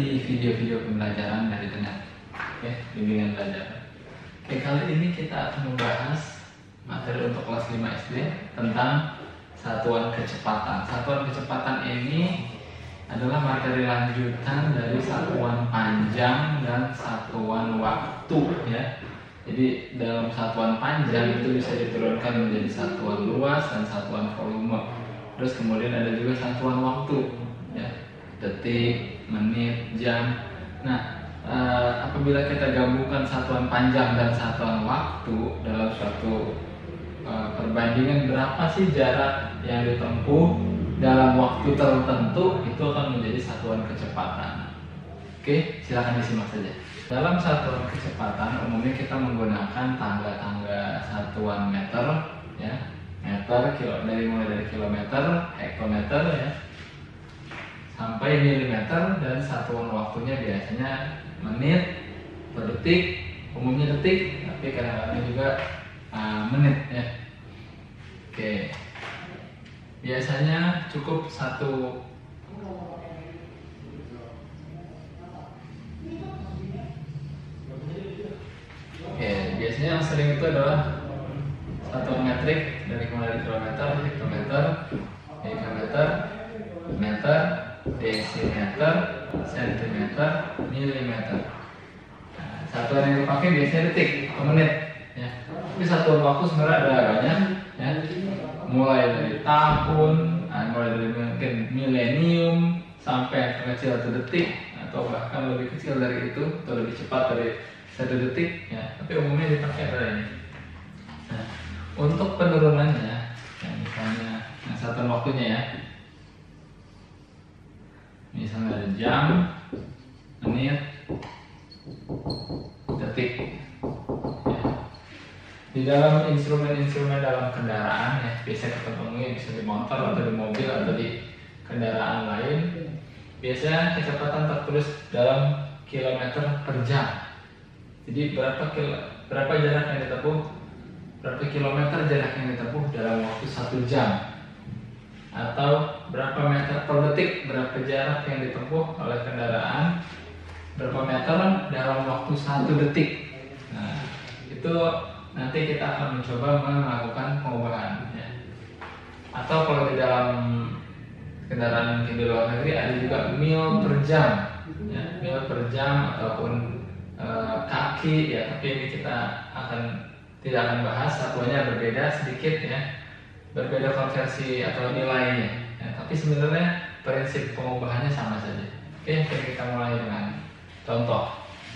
di video-video pembelajaran dari internet. Oke, bimbingan belajar. Oke, kali ini kita akan membahas materi untuk kelas 5 SD tentang satuan kecepatan. Satuan kecepatan ini adalah materi lanjutan dari satuan panjang dan satuan waktu, ya. Jadi dalam satuan panjang itu bisa diturunkan menjadi satuan luas dan satuan volume. Terus kemudian ada juga satuan waktu, ya, detik, menit, jam. Nah, apabila kita gabungkan satuan panjang dan satuan waktu dalam suatu perbandingan berapa sih jarak yang ditempuh dalam waktu tertentu, itu akan menjadi satuan kecepatan. Oke, silakan disimak saja. Dalam satuan kecepatan umumnya kita menggunakan tangga-tangga satuan meter, ya, meter, mulai dari kilometer, hektometer, ya, sampai milimeter, dan satuan waktunya biasanya menit per detik, umumnya detik, tapi kadang-kadang juga menit, ya. Oke, biasanya cukup satu biasanya yang sering itu adalah satuan metrik dari mulai kilometer, hektometer, hektometer, meter, desimeter, sentimeter, milimeter. Nah, satuan yang dipakai biasanya detik atau menit, ya. Tapi satuan waktu sebenarnya ada banyak, ya. Mulai dari tahun, mulai dari mungkin milenium sampai yang terkecil atau detik, atau bahkan lebih kecil dari itu atau lebih cepat dari 1 detik, ya. Tapi umumnya dipakai adalah ini. Nah, untuk penurunannya, ya, misalnya satuan waktunya, ya, misalnya ada jam, menit, detik, ya. Di dalam instrumen-instrumen dalam kendaraan, ya, biasa kita temui bisa di motor atau di mobil atau di kendaraan lain, biasanya kecepatan tertulis dalam kilometer per jam. Jadi berapa jarak yang ditempuh, berapa kilometer jarak yang ditempuh dalam waktu 1 jam, atau berapa meter per detik, berapa jarak yang ditempuh oleh kendaraan, berapa meter dalam waktu 1 detik. Nah, itu nanti kita akan mencoba melakukan pengubahan, ya. Atau kalau di dalam kendaraan mungkin di luar negeri ada juga mil per jam, ya, mil per jam ataupun kaki, ya. Tapi ini kita tidak akan bahas, satuannya berbeda sedikit, ya, berbeda konversi atau nilainya, ya. Tapi sebenarnya prinsip pengubahannya sama saja. Oke, kita mulai dengan contoh.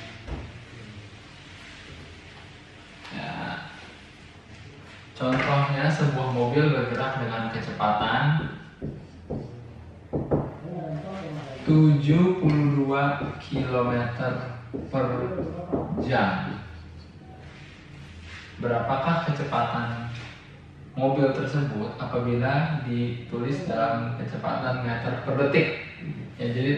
Ya, contohnya sebuah mobil bergerak dengan kecepatan 72 km per jam. Berapakah kecepatan mobil tersebut apabila ditulis dalam kecepatan meter per detik? Ya, jadi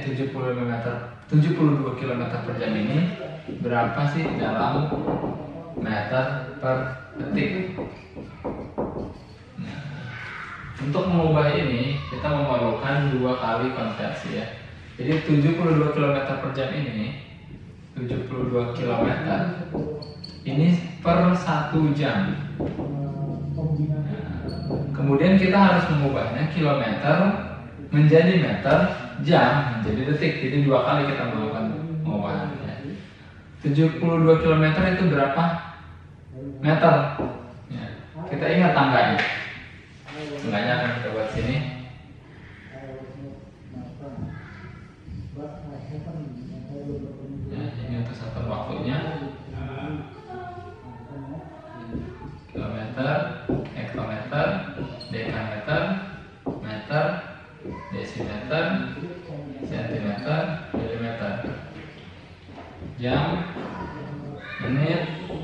72 km per jam ini berapa sih dalam meter per detik? Nah, untuk mengubah ini kita memerlukan 2 kali konversi, ya. Jadi 72 km per jam ini, 72 km ini per 1 jam. Nah, kemudian kita harus mengubahnya kilometer menjadi meter, jam menjadi detik. Jadi 2 kali kita melakukan pengubahannya. 72 km itu berapa meter? Ya, kita ingat tangganya. Tangganya akan kita buat sini. Ya, ini untuk satuan waktunya. Kilometer, hektometer, dekameter, meter, desimeter, sentimeter, milimeter, jam, menit,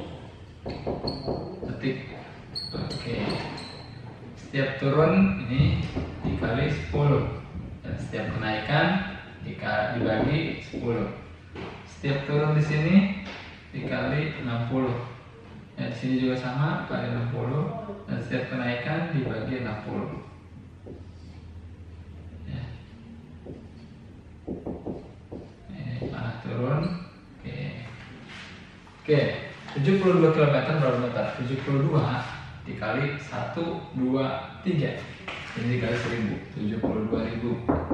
detik. Oke. Setiap turun ini dikali 10, dan setiap kenaikan dibagi 10. Setiap turun di sini dikali 60. Ya, di sini juga sama, kali 60, dan setiap kenaikan dibagi 60. Ya. turun. Oke, 72 km berapa meter? 72 dikali 1, 2, 3. Ini dikali 1000, 72.000.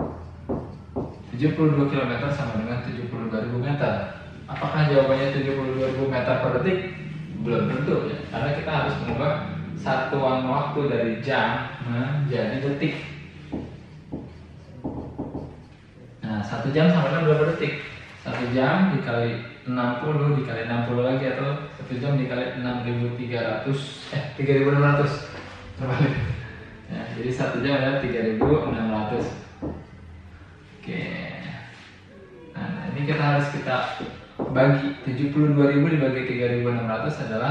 72 km sama dengan 72.000 meter. Apakah jawabannya 72.000 meter per detik? Belum tentu ya, karena kita harus mengubah satuan waktu dari jam menjadi detik. Nah, 1 jam sama dengan berapa detik? 1 jam dikali 60 dikali 60 lagi, atau 1 jam dikali 3.600 terbalik. Ya, jadi 1 jam adalah 3.600. Oke. Nah, ini kita bagi 72.000 dibagi 3.600 adalah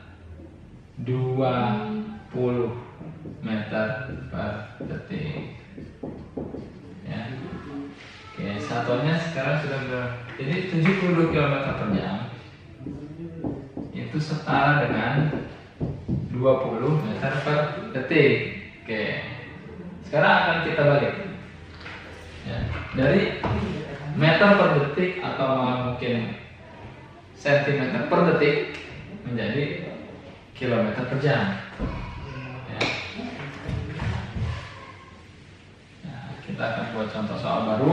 20 meter per detik. Ya. Oke, satuannya sekarang sudah jadi 72 km per jam itu setara dengan 20 meter per detik. Oke, sekarang akan kita balik ya, dari meter per detik atau mungkin sentimeter per detik menjadi kilometer per jam ya. Nah, kita akan buat contoh soal baru.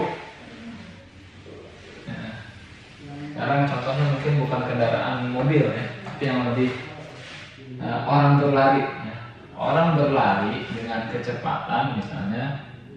Sekarang contohnya mungkin bukan kendaraan mobil ya, tapi yang lebih orang berlari ya. Orang berlari dengan kecepatan, misalnya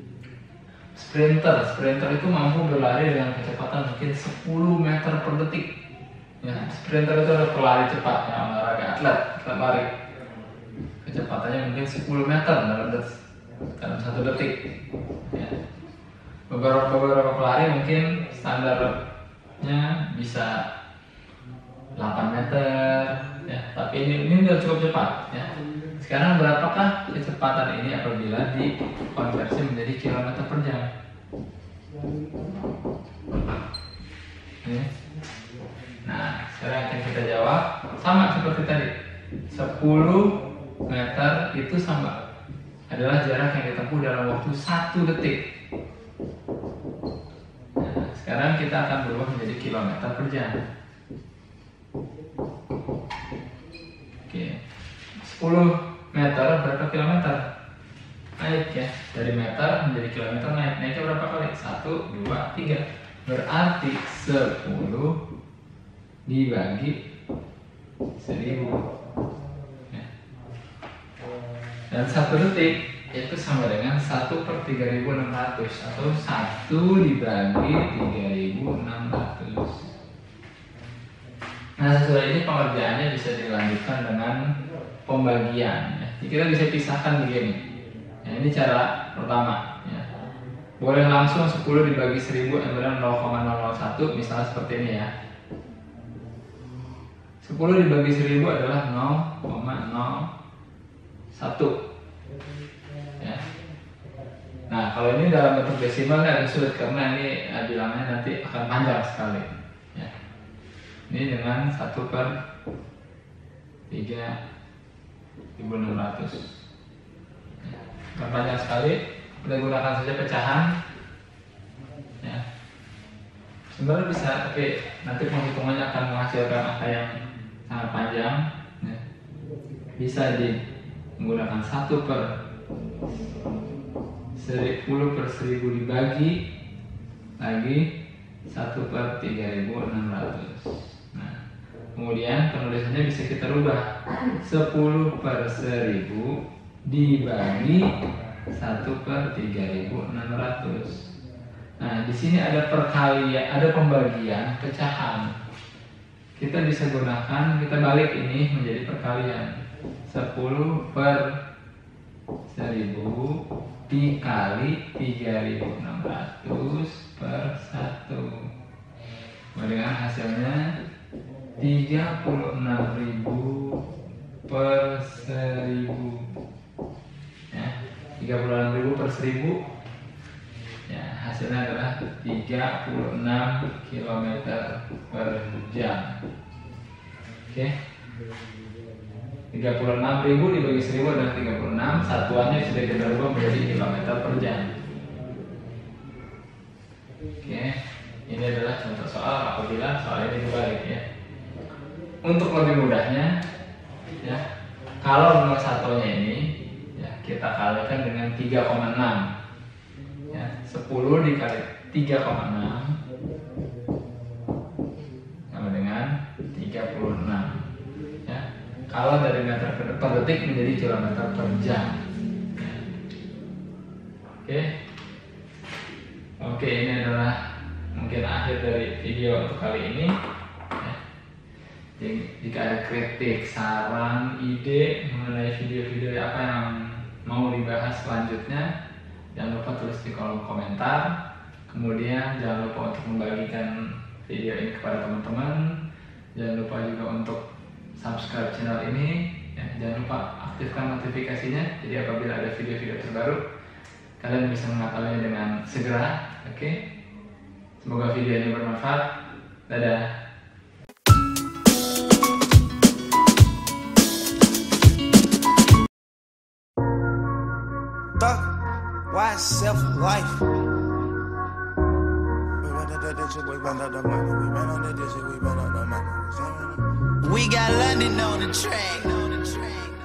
sprinter itu mampu berlari dengan kecepatan mungkin 10 meter per detik ya. Sprinter itu adalah pelari cepat ya, olahraga atlet lari, kecepatannya mungkin 10 meter dalam 1 detik ya. Beberapa pelari mungkin standarnya bisa 8 meter ya, tapi ini udah cukup cepat ya. Sekarang berapakah kecepatan ini apabila dikonversi menjadi kilometer per jam? Nah, sekarang akan kita jawab sama seperti tadi. 10 meter itu adalah jarak yang ditempuh dalam waktu 1 detik. Nah, sekarang kita akan berubah menjadi kilometer per jam. Oke, 10 meter berapa kilometer? Naik ya, dari meter menjadi kilometer naik. Naiknya berapa kali? 1, 2, 3. Berarti 10 dibagi 1000 ya. Dan 1 detik itu sama dengan 1 per 3.600 atau 1 dibagi 3.600. Nah, sesudah ini pengerjaannya bisa dilanjutkan dengan pembagian ya. Jadi kita bisa pisahkan begini ya, ini cara pertama ya. Boleh langsung 10 dibagi 1000 yang benar 0,001, misalnya seperti ini ya. 10 dibagi 1000 adalah 0,01 ya. Nah, kalau ini dalam bentuk desimal agak sulit karena ini bilangannya nanti akan panjang sekali ya. Ini dengan 1 per 3.600 ya. Panjang sekali. Kita gunakan saja pecahan ya. Sebenarnya bisa, tapi nanti penghitungannya akan menghasilkan angka yang sangat panjang ya. Bisa menggunakan 1 per 10 per 1000 dibagi lagi 1 per 3.600. Nah, kemudian penulisannya bisa kita rubah 10 per 1000 dibagi 1 per 3.600. Nah, di sini ada perkalian, ada pembagian, pecahan. Kita bisa gunakan, kita balik ini menjadi perkalian. 10 per 1000 dikali 3.600 per 1. Dengan hasilnya 36.000 per 1000 ya. 36.000 per 1000 ya, hasilnya adalah 36 km per jam. Oke, 36.000 dibagi 1000 adalah 36. Satuannya sudah kita rubah menjadi kilometer per jam. Oke, Ini adalah contoh soal apabila soal ini dibalik ya. Untuk lebih mudahnya ya, kalau nomor satunya ini ya kita kalikan dengan 3,6 ya, 10 dikali 3,6 sama dengan 36 ya. Kalau dari meter per detik menjadi kilometer per jam ya. Oke, ini adalah mungkin akhir dari video untuk kali ini ya. Jika ada kritik, saran, ide mengenai video-video apa yang mau dibahas selanjutnya, jangan lupa tulis di kolom komentar. Kemudian jangan lupa untuk membagikan video ini kepada teman-teman. Jangan lupa juga untuk subscribe channel ini ya. Jangan lupa aktifkan notifikasinya, jadi apabila ada video-video terbaru kalian bisa mengetahuinya dengan segera. Oke? Semoga video ini bermanfaat. Dadah. Why self-life? We got London on the track.